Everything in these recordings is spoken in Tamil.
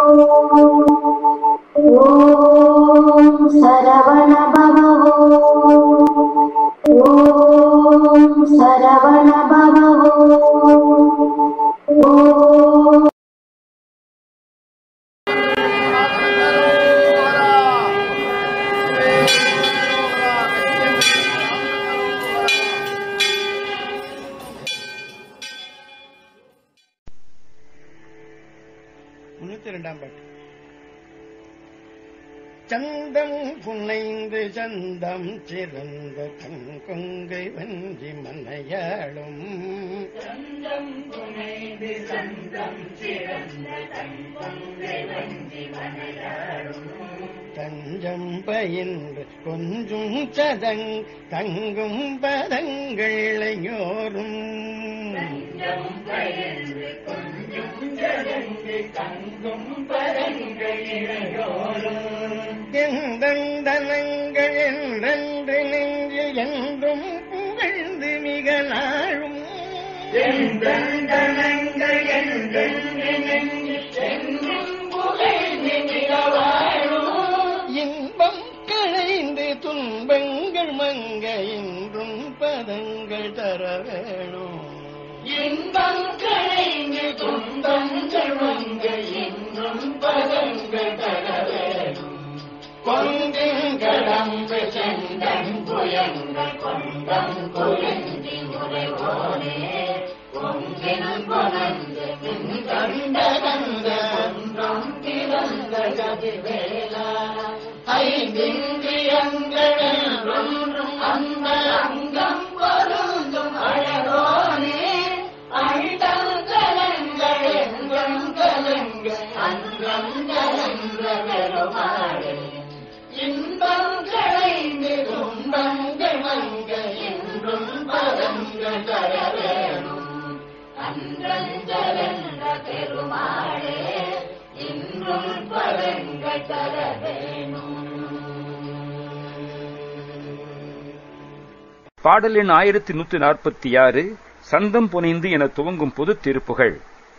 ஓம் சரவண பவ ஓம் சரவண பவ ஓம் சந்தம் புனைந்து சந்தம் சிறந்த கொங்கை வஞ்சி மனையாளும் சந்தம் புனைந்து சந்தம் சிறந்த கொங்கை வஞ்சி மனையாளும் தஞ்சம் பயின்று கொஞ்சும் சதங் தங்கும் பதங்கள் இளையோரும் தஞ்சம் பயின்று கொஞ்சும் சதங்கு தங்கும் பதங்கள் இளையோரும் எந்தங்கள் என்றென்று நெஞ்சில் என்றும் புகழ்ந்து மிக நாளும் எந்தங்கள் என்றென்று நெஞ்சில் என்றும் புகழ்ந்து மிக வாழும் இன்பம் களைந்து துன்பங்கள் மங்க என்றும் பதங்கள் தர வேணும் இன்பம் களைந்து துன்பங்கள் மங்க என்றும் பதங்கள் தர வேணும் கொங்கின் கடம்பு செந்தன் புயங்க கொண்டம் குயந்தி முறைவோனே கொங்கின் கொணந்து கண்டகந்த ஒன்றம் திறந்த கதிவேலா ஐந்திந்திரியங்கள் என்றொன்றும் அந்த அங்கம் பொருந்தும் அழகோனே அண்டம் கலங்கள் எங்கம் கலங்க அங்கம் கலந்த பெருமாளே இன்பம் களைந்து துன்பங்கள் மங்க என்றும் பதங்கள் தர வேணும் அன்றஞ்சலென்ற பெருமாளே இன்றும் பதங்கள் தர வேணும். பாடல் எண் 1146 சந்தம் புனைந்து என துவங்கும் பொது திருப்புகள்.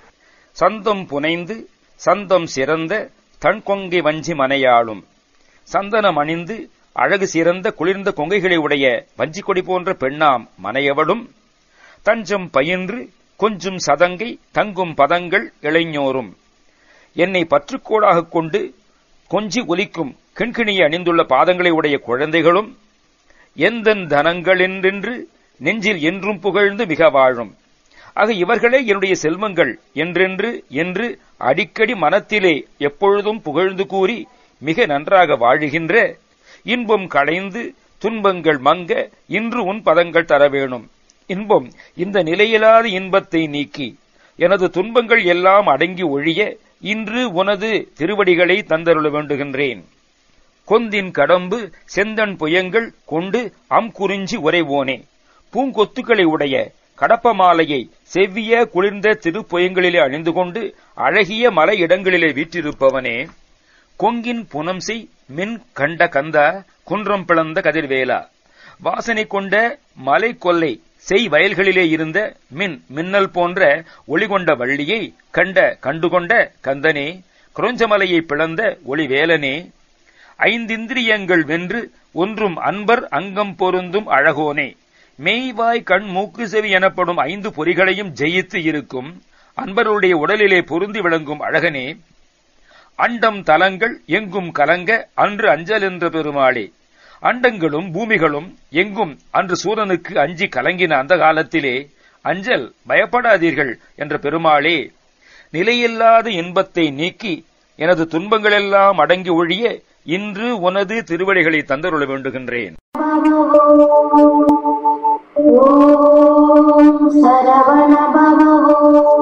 சந்தம் புனைந்து சந்தம் சிறந்த தன்கொங்கை வஞ்சி மனையாளும் சந்தனம் அணிந்து அழகு சிறந்த குளிர்ந்த கொங்கைகளை உடைய வஞ்சிக்கொடி போன்ற பெண்ணாம் மனையவளும் தஞ்சம் பயின்று கொஞ்சும் சதங்கை தங்கும் பதங்கள் இளைஞோரும் என்னை பற்றுக்கோடாகக் கொண்டு கொஞ்சி ஒலிக்கும் கிண்கிணியை அணிந்துள்ள பாதங்களை உடைய குழந்தைகளும் எந்தன் தனங்கள் என்றென்று நெஞ்சில் என்றும் புகழ்ந்து மிக வாழும். ஆக இவர்களே என்னுடைய செல்வங்கள் என்றென்று என்று அடிக்கடி மனத்திலே எப்பொழுதும் புகழ்ந்து கூறி மிக நன்றாக வாழுகின்ற இன்பம் களைந்து துன்பங்கள் மங்க இன்று உன் பதங்கள் தர வேணும். இன்பம் இந்த நிலையில்லாத இன்பத்தை நீக்கி எனது துன்பங்கள் எல்லாம் அடங்கி ஒழிய இன்று உனது திருவடிகளை தந்தருள வேண்டுகின்றேன். கொந்தின் கடம்பு செந்தன் புயங்கள் கொண்டு குறிஞ்சி உரைவோனே பூங்கொத்துக்களை உடைய கடப்ப மாலையை செவ்விய குளிர்ந்த திருப்புயங்களிலே அணிந்து கொண்டு அழகிய மலை இடங்களிலே வீற்றிருப்பவனே கொங்கின் புனம்சை மின் கண்ட கந்தா குன்றம் பிளந்த கதிர்வேலா வாசனை கொண்ட மலை கொல்லை செய் வயல்களிலே இருந்த மின்னல் போன்ற ஒளிகொண்ட வள்ளியை கண்டுகொண்ட கந்தனே குரஞ்சமலையை பிளந்த ஒளிவேலனே ஐந்திந்திரியங்கள் வென்று ஒன்றும் அன்பர் அங்கம் பொருந்தும் அழகோனே மெய்வாய் கண் மூக்கு செவி எனப்படும் 5 பொறிகளையும் ஜெயித்து இருக்கும் அன்பருடைய உடலிலே பொருந்தி விளங்கும் அழகனே அண்டம் தலங்கள் எங்கும் கலங்க அன்று அஞ்சல் என்ற பெருமாளே அண்டங்களும் பூமிகளும் எங்கும் அன்று சூரனுக்கு அஞ்சி கலங்கின அந்த காலத்திலே அஞ்சல் பயப்படாதீர்கள் என்ற பெருமாளே நிலையில்லாத இன்பத்தை நீக்கி எனது துன்பங்களெல்லாம் அடங்கி ஒழிய இன்று உனது திருவடிகளை தந்தருள வேண்டுகின்றேன். ஓம் சரவண பவ